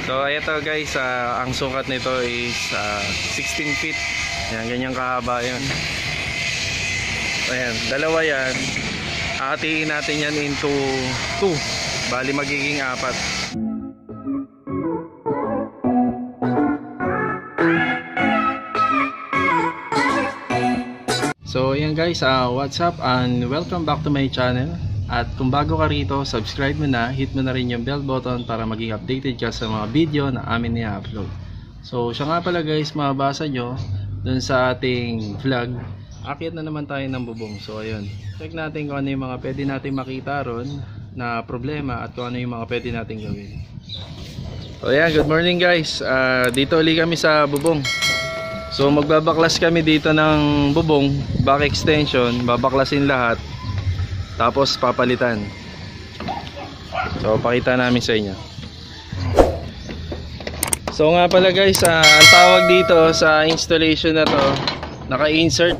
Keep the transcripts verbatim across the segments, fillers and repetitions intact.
So ito guys, uh, ang sukat nito is uh, sixteen feet. Yan, ganyan kahaba yun. Ayan, dalawa yan. Hatiin natin yan into two. Bali magiging apat. So ayan guys, uh, what's up and welcome back to my channel. At kung bago ka rito, subscribe mo na, hit mo na rin yung bell button para maging updated ka sa mga video na amin ni-upload. So siya nga pala guys, mababasa nyo dun sa ating vlog, akyat na naman tayo ng bubong. So ayun, check natin kung ano yung mga pwede natin makita ron na problema at kung ano yung mga pwede natin gawin. So ayan, good morning guys, uh, dito ulit kami sa bubong. So magbabaklas kami dito ng bubong, back extension, babaklasin lahat. Tapos papalitan. So pakita namin sa inyo. So nga pala guys, uh, ang tawag dito sa installation na to, naka-insert.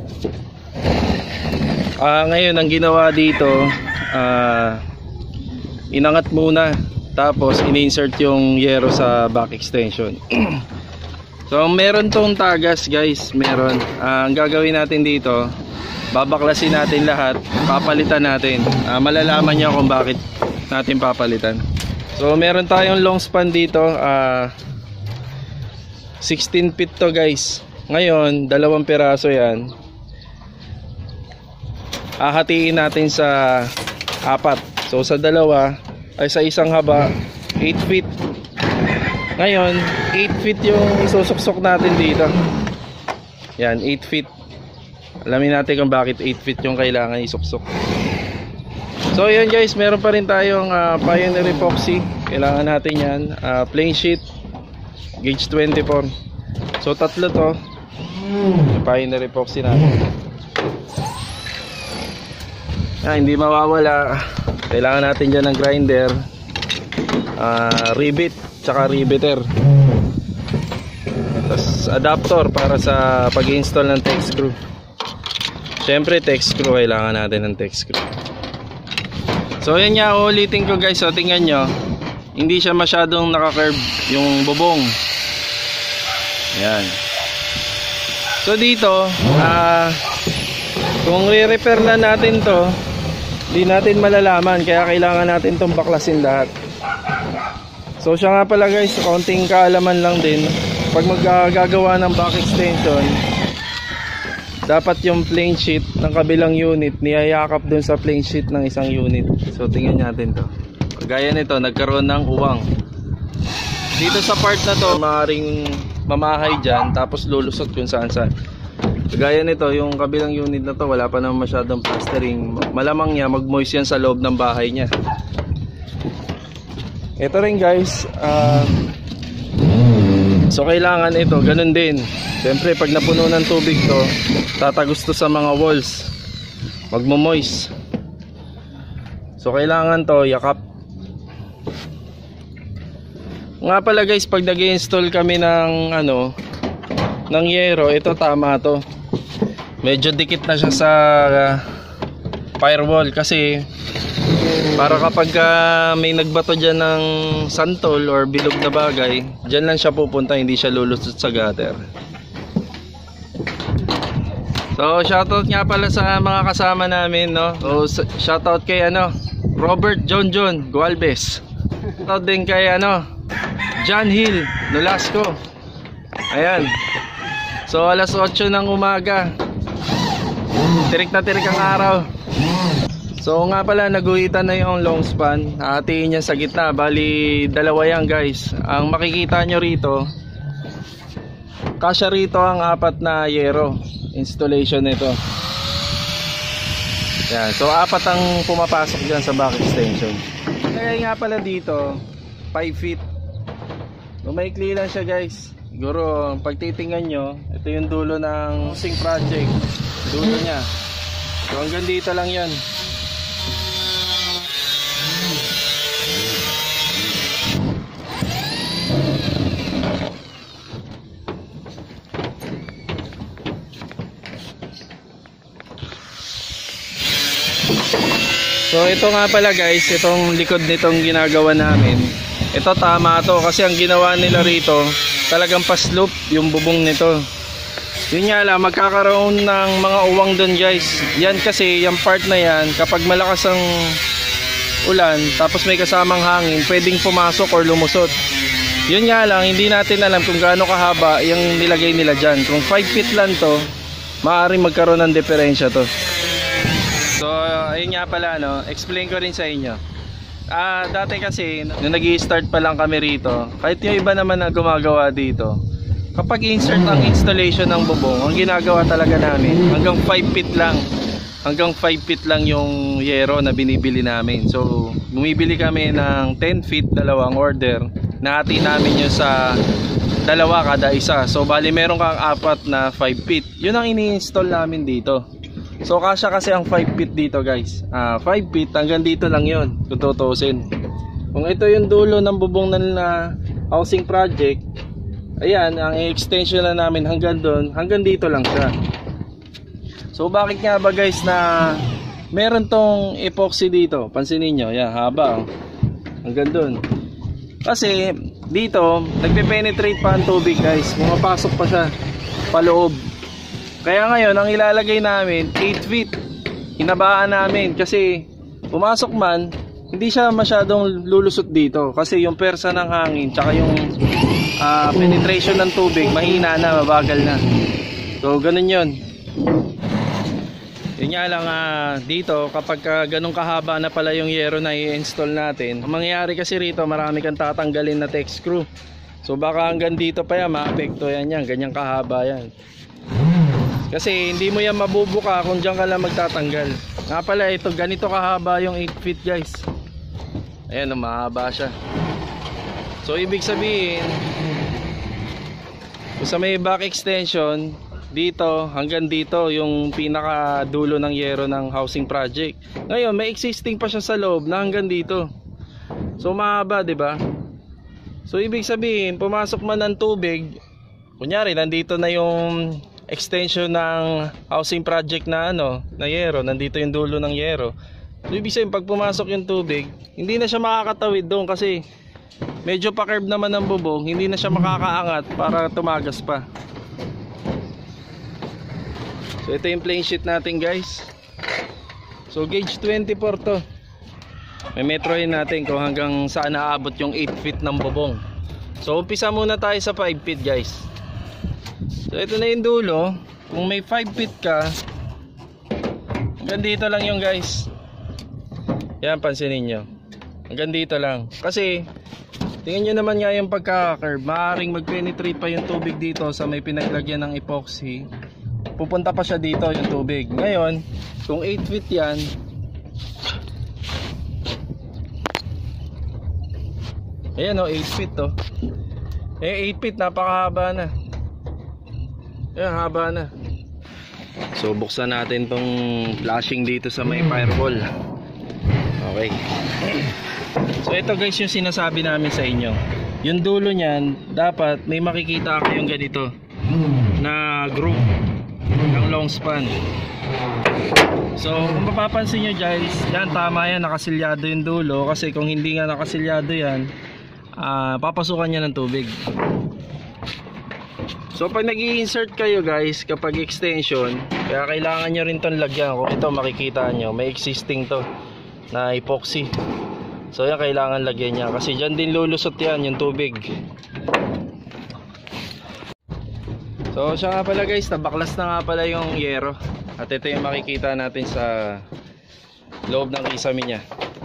uh, Ngayon ang ginawa dito, uh, inangat muna, tapos in-insert yung yero sa back extension. So meron tong tagas guys, meron. uh, Ang gagawin natin dito, babaklasin natin lahat, papalitan natin. uh, Malalaman nyo kung bakit natin papalitan. So meron tayong long span dito, uh, sixteen feet to guys. Ngayon, dalawang piraso yan. Hahatiin natin sa apat. So sa dalawa, ay sa isang haba, eight feet. Ngayon, eight feet yung isusuksok natin dito. Yan, eight feet. Alamin natin kung bakit eight feet yung kailangan isuksok. So yun guys, meron pa rin tayong uh, Pioneer epoxy. Kailangan natin yan, uh, plain sheet, gauge twenty-four. So tatlo to, yung Pioneer epoxy natin. Ah, hindi mawawala. Kailangan natin dyan ng grinder, uh, rivet, tsaka riveter. Tapos adapter para sa pag-install ng Tek screw. Siyempre Tek screw, kailangan natin ng Tek screw. So yan nga, ulitin ko guys. So tingnan nyo, hindi siya masyadong naka-curve yung bubong. Yan. So dito, uh, kung re-repair na natin to, hindi natin malalaman. Kaya kailangan natin itong baklasin lahat. So siya nga pala guys, konting kaalaman lang din. Pag magagawa ng back extension, dapat yung plain sheet ng kabilang unit niyayakap dun sa plain sheet ng isang unit. So tingnan natin to. Gaya nito, nagkaroon ng uwang dito sa part na to, maaaring mamahay dyan, tapos lulusot kung saan saan. Gaya nito, yung kabilang unit na to, wala pa naman masyadong plastering. Malamang niya mag-moist yan sa loob ng bahay niya. Ito rin guys, uh, so kailangan ito, ganun din. Siyempre pag napuno ng tubig to, tatagos to sa mga walls, magmo-moist. So kailangan to yakap. Nga pala guys, pag nag-i-install kami ng ano, ng yero, ito tama to. Medyo dikit na siya sa uh, firewall kasi para kapag uh, may nagbato dyan ng santol or bilog na bagay, dyan lang siya pupunta, hindi siya lulusot sa gutter. So shoutout nga pala sa mga kasama namin, no? So shoutout kay ano, Robert John John Gualvez. Shoutout din kay ano, John Hill Nolasco. Ayan. So alas otso ng umaga, tirik na tirik ang araw. So nga pala, naguhitan na yung long span. Hatiin niya sa gitna. Bali dalawa yan guys. Ang makikita nyo rito, kasya rito ang apat na yero installation nito. Yan. So apat ang pumapasok dyan sa back extension. Kaya nga pala dito five feet. Lumaikli lang siya guys. Siguro pag titingnan nyo, ito yung dulo ng housing project, dulo nya. So hanggang dito lang yan. So ito nga pala guys, itong likod nitong ginagawa namin, ito tama to kasi ang ginawa nila rito talagang pa-slope yung bubong nito. Yun nga lang, magkakaroon ng mga uwang doon guys. Yan kasi, yung part na yan, kapag malakas ang ulan tapos may kasamang hangin, pwedeng pumasok or lumusot. Yun nga lang, hindi natin alam kung gaano kahaba yung nilagay nila dyan. Kung five feet lang to, maaaring magkaroon ng diferensya to. So ayun nga pala, no, explain ko rin sa inyo. Ah, dati kasi nung nag-i-start pa lang kami rito, kahit yung iba naman na gumagawa dito, kapag insert ang installation ng bubong, ang ginagawa talaga namin hanggang five feet lang. Hanggang five feet lang yung yero na binibili namin. So bumibili kami ng ten feet, dalawang order. Nahati namin yun sa dalawa kada isa. So bali meron kang apat na five feet. Yun ang ini-install namin dito. So kasya kasi ang five feet dito guys. Ah, five feet hanggang dito lang yun kung tutusin. Kung ito yung dulo ng bubong na housing project, ayan, ang extension na namin hanggang doon, hanggang dito lang siya. So bakit nga ba guys na meron tong epoxy dito? Pansinin nyo, yan, haba oh. Hanggang doon. Kasi dito nagpe-penetrate pa ang tubig guys, pumapasok pa siya paloob. Kaya ngayon ang ilalagay namin eight feet. Hinabaan namin kasi pumasok man, hindi siya masyadong lulusot dito kasi yung persa ng hangin tsaka yung uh, penetration ng tubig mahina na, mabagal na. So ganun yun. Yun nga lang, uh, dito kapag uh, ganun kahaba na pala yung yero na i-install natin, ang mangyayari kasi rito marami kang tatanggalin na text screw. So baka hanggang dito pa yan, maapekto yan yan, ganyang kahaba yan. Kasi hindi mo yan mabubuka kung dyan ka lang magtatanggal. Nga pala ito, ganito kahaba yung eight feet guys. Ayan, mahaba siya. So ibig sabihin, sa may back extension, dito hanggang dito yung pinaka dulo ng yero ng housing project. Ngayon may existing pa siya sa loob na hanggang dito. So mahaba, di ba? So ibig sabihin, pumasok man ng tubig, kunyari nandito na yung extension ng housing project na ano, na yero, nandito yung dulo ng yero. So ibig sabihin, pag pumasok yung tubig, hindi na siya makakatawid doon kasi medyo pa-curve naman ng bubong, hindi na siya makakaangat para tumagas pa. So ito yung plain sheet natin guys. So gauge twenty-four to. May metroin natin kung hanggang saan naabot yung eight feet ng bubong. So umpisa muna tayo sa five feet guys. So ito na yung dulo. Kung may five feet ka, hanggang dito lang yung guys. Yan, pansinin nyo, hanggang dito lang. Kasi tingnan nyo naman nga yung pagkaka-curve, maaaring mag-penetrate pa yung tubig dito sa may pinaglagyan ng epoxy. Pupunta pa siya dito yung tubig. Ngayon kung eight feet yan, ayan o, eight feet to. Eh eight feet, napakahaba na. Ayan, haba na. So buksan natin tong flashing dito sa may firewall. Okay. So ito guys yung sinasabi namin sa inyo. Yung dulo niyan, dapat may makikita kayong ganito na group ng long span. So kung mapapansin nyo guys, yan, tama yan, nakasilyado yung dulo. Kasi kung hindi nga nakasilyado yan, uh, papasukan niya ng tubig. So pag nag-i-insert kayo guys, kapag extension, kaya kailangan nyo rin itong lagyan. Kung ito makikita nyo, may existing to na epoxy. So yan, kailangan lagyan niya kasi dyan din lulusot yan yung tubig. So siya nga pala guys, nabaklas na nga pala yung yero. At ito yung makikita natin sa loob ng kisame niya.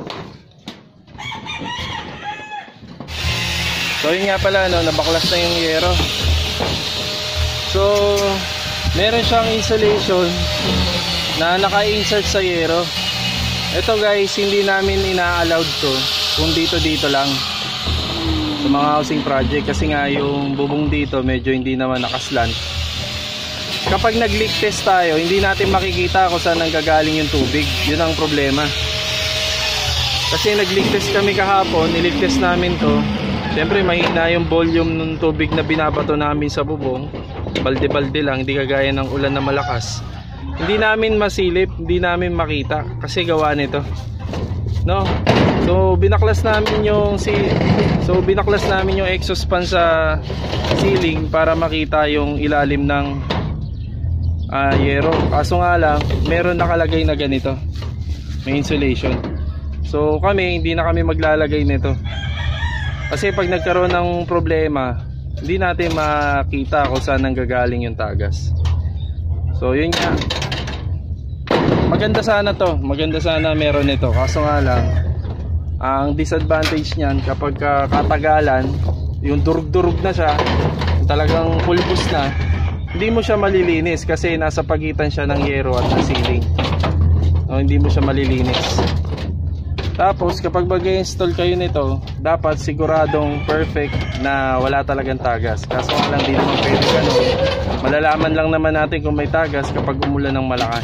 So yun nga pala, no, nabaklas na yung yero. So meron siyang insulation na naka-insert sa yero. Ito guys, hindi namin ina-allowed to kung dito dito lang sa mga housing project kasi nga yung bubong dito medyo hindi naman nakaslant. Kapag nag-leak test tayo, hindi natin makikita kung saan nanggagaling yung tubig. Yun ang problema. Kasi nag-leak test kami kahapon, nileak test namin to. Siyempre mahina yung volume ng tubig na binabato namin sa bubong. Balde-balde lang, hindi kagaya ng ulan na malakas. Hindi namin masilip, hindi namin makita kasi gawa nito, no? So So binaklas namin yung si So binaklas namin yung exhaust fan sa ceiling para makita yung ilalim ng uh, yero. Kaso nga lang, meron nakalagay na ganito. May insulation. So kami, hindi na kami maglalagay nito. Kasi pag nagkaroon ng problema, hindi natin makita kung saan nanggagaling yung tagas. So yun nga. Maganda sana to, maganda sana meron nito. Kaso nga lang, ang disadvantage niyan kapag katagalan, yung durug-durug na siya, talagang pulbos na, hindi mo siya malilinis kasi nasa pagitan siya ng yero at ng ceiling. So, hindi mo siya malilinis. Tapos kapag mag-install kayo nito, dapat siguradong perfect na wala talagang tagas. Kaso nga lang, di naman pwede ganun. Malalaman lang naman natin kung may tagas kapag umulan ng malakas.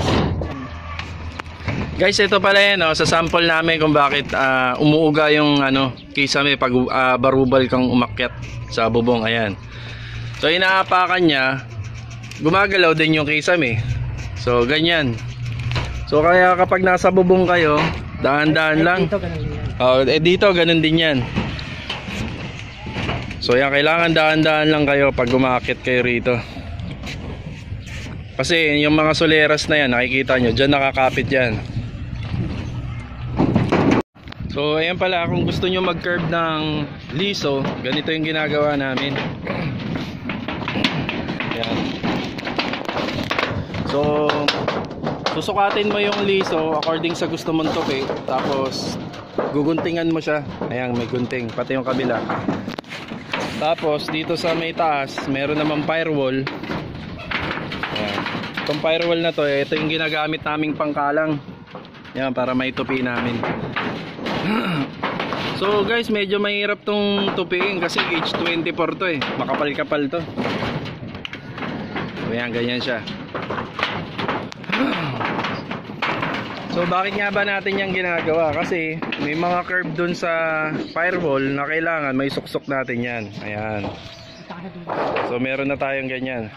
Guys, ito pala yan, oh, sa sample namin kung bakit uh, umuuga yung ano, kisame pag uh, barubal kang umakyat sa bubong. Ayan. So inaapakan niya, gumagalaw din yung kisame. So ganyan. So kaya kapag nasa bubong kayo, dahan-dahan lang. Dito ganun din yan. Oh, eh dito ganun din yan. So yan, kailangan dahan-dahan lang kayo pag umakyat kayo rito. Kasi yung mga soleras na yan, nakikita nyo, dyan nakakapit yan. So ayan pala, kung gusto nyo mag-curve ng liso, ganito yung ginagawa namin. Ayan. So susukatin mo yung liso according sa gusto mong tupi. Tapos guguntingan mo siya. Ayan, may gunting, pati yung kabila. Tapos dito sa may taas, meron naman firewall. Ayan. Itong firewall na to, eh, ito yung ginagamit naming pangkalang. Ayan, para may tupi namin. So guys, medyo mahirap tong tupiin kasi H twenty-four to eh, makapal-kapal to. Ayan, ganyan siya. So bakit nga ba natin yung ginagawa? Kasi may mga curve dun sa firewall na kailangan may suksok natin yan. Ayan. So meron na tayong ganyan.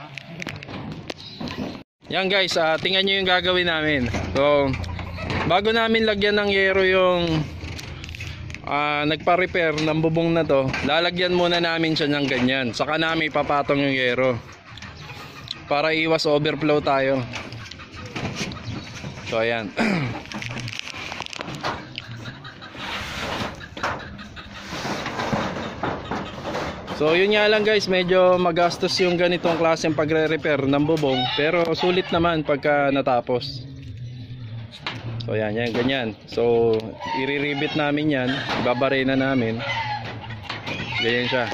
Yan guys, uh, tingnan nyo yung gagawin namin. So bago namin lagyan ng yero yung Uh, nagpa-repair ng bubong na to, lalagyan muna namin siya ng ganyan, saka namin ipapatong yung yero para iwas overflow tayo. So ayan. So yun nga lang guys, medyo magastos yung ganitong klaseng pagre-repair ng bubong, pero sulit naman pagka natapos. So yan, yan, ganyan. So i-re-rivet namin yan, ibabare na namin. Ganyan siya.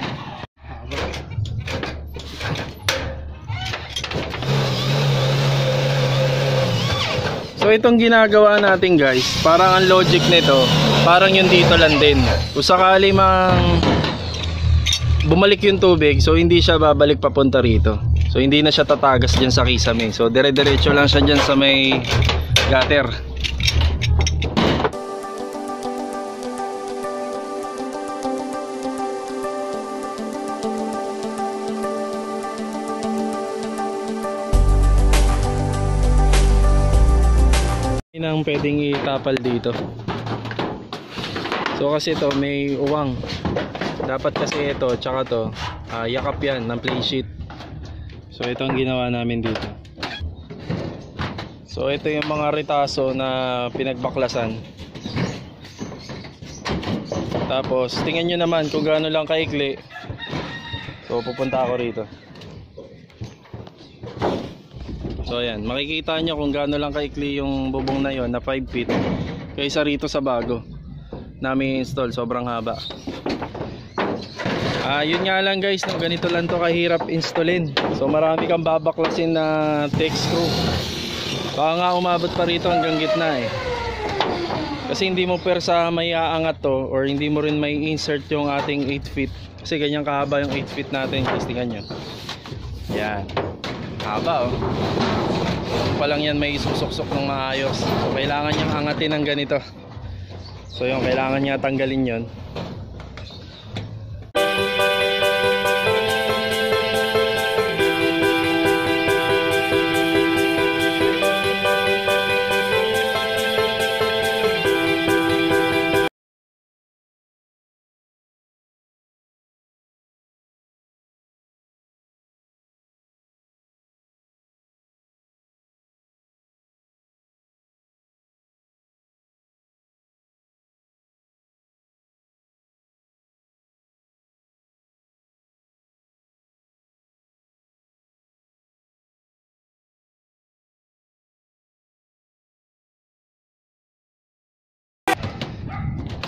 So itong ginagawa natin guys, parang ang logic nito, parang yung dito lang din. Kung sakali mang bumalik yung tubig, so hindi siya babalik papunta rito. So hindi na siya tatagas dyan sa kisame. So dire-diretso lang siya dyan sa may gutter. Nang pwedeng itapal dito. So kasi ito may uwang. Dapat kasi ito tsaka to uh, yakap yan ng play sheet. So ito ang ginawa namin dito. So ito yung mga ritaso na pinagbaklasan. Tapos tingnan nyo naman kung gaano lang kaikli. So pupunta ako rito. So ayan, makikita nyo kung gaano lang kaikli yung bubong na yon na five feet kaysa rito sa bago namin install, sobrang haba. Ah, yun nga lang guys, no, ganito lang to kahirap installin. So marami kang babaklasin na tex screw. Baka nga umabot pa rito hanggang gitna eh. Kasi hindi mo persa may aangat to, or hindi mo rin may insert yung ating eight feet. Kasi ganyan kahaba yung eight feet natin, guys, tingnan nyo. Yan, haba oh. Pa lang yan may isusuksok ng maayos. So kailangan niyang angatin ng ganito. So yung kailangan niya tanggalin yon.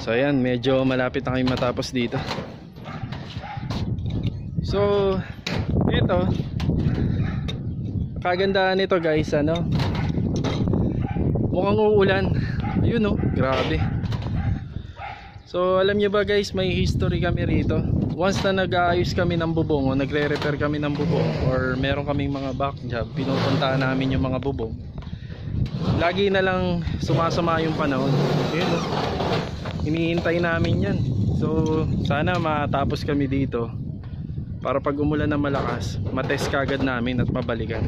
So ayan, medyo malapit na kami matapos dito. So ito, kagandahan nito guys, ano, mukhang uulan. Ayun oh, grabe. So alam nyo ba guys, may history kami rito. Once na nag-aayos kami ng bubong o nagre-repair kami ng bubong, or meron kaming mga back job, pinupuntahan namin yung mga bubong, lagi na lang sumasama yung panahon. Ayun oh, hinihintay namin yan. So sana matapos kami dito para pag umulan ng malakas, matest kagad namin at mabalikan.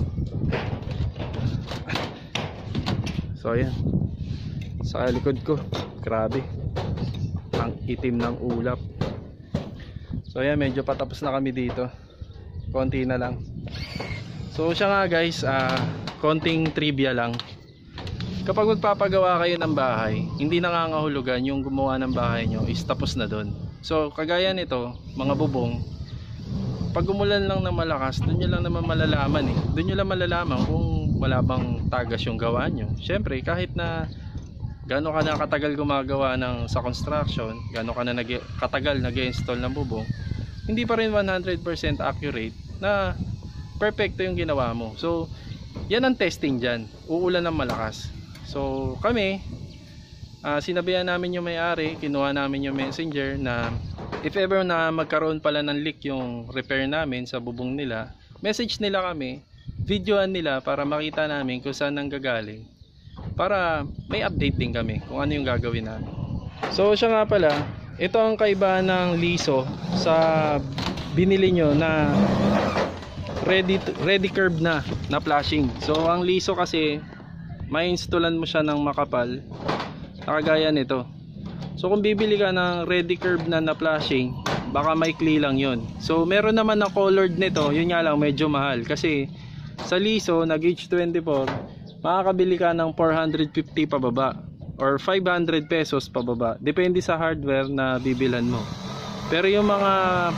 So ayan, sa likod ko, grabe, ang itim ng ulap. So ayan, medyo patapos na kami dito, konti na lang. So siya nga guys, uh, konting trivia lang. Kapag magpapagawa kayo ng bahay, hindi nangangahulugan yung gumawa ng bahay nyo is tapos na doon. So kagaya nito, mga bubong, pag umulan lang ng malakas, doon nyo lang naman malalaman eh. Doon nyo lang malalaman kung wala bang tagas yung gawa nyo. Syempre, kahit na gano'n ka na katagal gumagawa ng, sa construction, gano'n ka na nag, katagal nag-install ng bubong, hindi pa rin one hundred percent accurate na perfecto yung ginawa mo. So, yan ang testing dyan. Uulan ng malakas. So, kami, uh, sinabihan namin yung may-ari, kinuha namin yung messenger na if ever na magkaroon pala ng leak yung repair namin sa bubong nila, message nila kami, videoan nila para makita namin kung saan nanggagaling, para may update din kami kung ano yung gagawin namin. So siya nga pala, ito ang kaibahan ng liso sa binili nyo na ready, ready curve na na flashing. So ang liso kasi may installan mo siya ng makapal na kagaya nito. So kung bibili ka ng ready curve na na flashing, baka maikli lang yun. So meron naman na colored nito, yun nga lang medyo mahal. Kasi sa liso na gauge twenty-four, makakabili ka ng four hundred fifty pababa or five hundred pesos pababa. Depende sa hardware na bibilan mo. Pero yung mga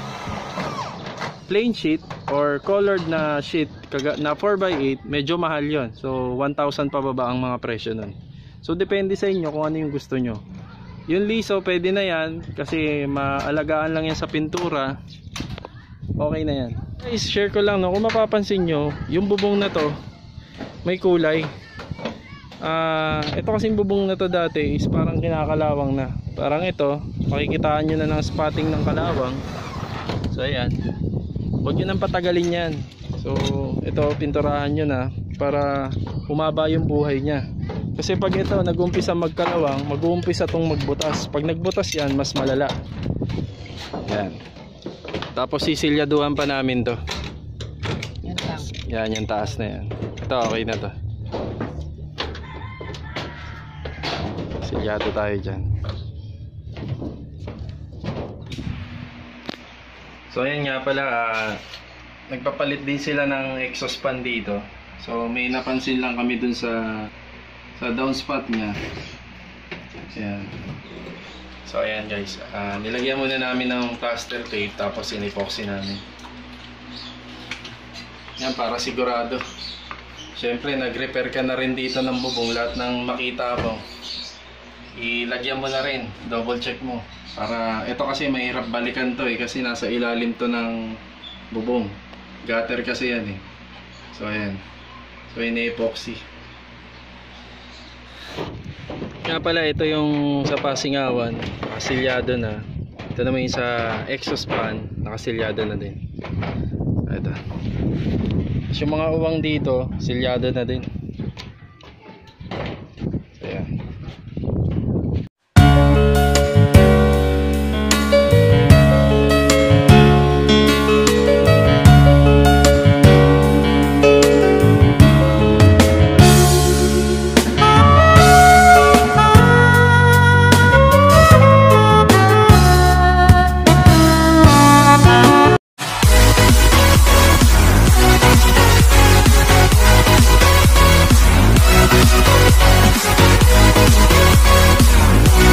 plain sheet or colored na sheet na four by eight, medyo mahal yun. So one thousand pababa ang mga presyo nun. So depende sa inyo kung ano yung gusto nyo. Yung liso pwede na yan kasi maalagaan lang yan sa pintura. Okay na yan. Guys, share ko lang no, kung mapapansin nyo, yung bubong na to may kulay. uh, Ito kasing bubong na to dati is parang kinakalawang na. Parang ito, makikitaan nyo na ng spotting ng kalawang. So ayan, huwag nyo nang patagalin yan. So ito, pinturahan nyo na para humaba yung buhay nya. Kasi pag ito nag-umpisa magkalawang, mag-uumpisa tong magbutas. Pag nagbutas yan, mas malala. Yan. Tapos sisilyaduhan pa namin to. Yan lang. Yan, yung taas na yan. Ito, okay na to. Silyado tayo dyan. So ayan nga pala, uh, nagpapalit din sila ng exhaust fan dito. So may napansin lang kami dun sa sa downspout niya. Ayan. So ayan guys, uh, nilagyan muna namin ng plaster tape tapos in-epoxy namin. Yan, para sigurado. Siyempre nag-repair ka na rin dito ng bubong, lahat ng makita mo ilagyan mo na rin, double check mo. Para ito kasi mahirap balikan to eh, kasi nasa ilalim to ng bubong. Gutter kasi yan eh. So ayan. So in-epoxy. Nga pala, ito yung sa pasingawan, nakasilyado na. Ito naman yung sa exhaust fan, nakasilyado na din. Ito. Yung mga uwang dito, silyado na din.